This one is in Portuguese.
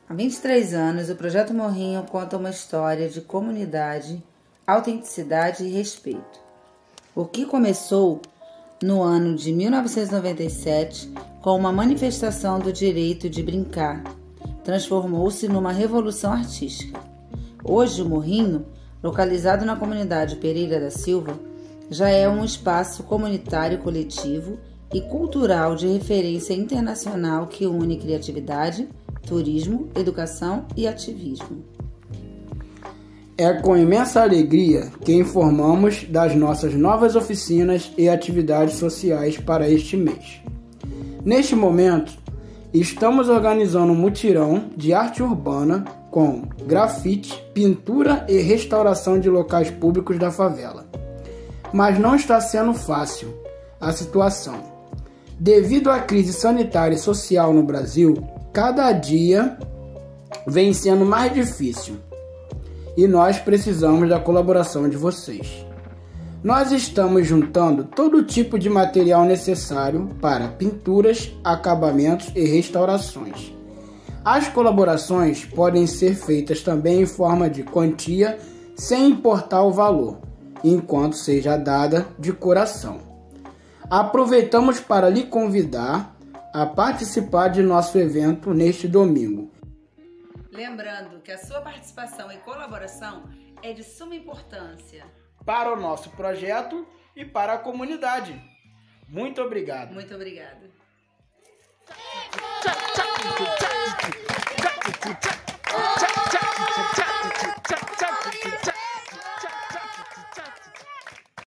Há 23 anos, o Projeto Morrinho conta uma história de comunidade, autenticidade e respeito. O que começou no ano de 1997 com uma manifestação do direito de brincar, transformou-se numa revolução artística. Hoje, o Morrinho, localizado na comunidade Pereira da Silva, já é um espaço comunitário coletivo e cultural de referência internacional que une criatividade, turismo, educação e ativismo. É com imensa alegria que informamos das nossas novas oficinas e atividades sociais para este mês. Neste momento, estamos organizando um mutirão de arte urbana com grafite, pintura e restauração de locais públicos da favela. Mas não está sendo fácil a situação. Devido à crise sanitária e social no Brasil, cada dia vem sendo mais difícil e nós precisamos da colaboração de vocês. Nós estamos juntando todo tipo de material necessário para pinturas, acabamentos e restaurações. As colaborações podem ser feitas também em forma de quantia, sem importar o valor, enquanto seja dada de coração. Aproveitamos para lhe convidar a participar de nosso evento neste domingo. Lembrando que a sua participação e colaboração é de suma importância para o nosso projeto e para a comunidade. Muito obrigado. Muito obrigada. Tchau.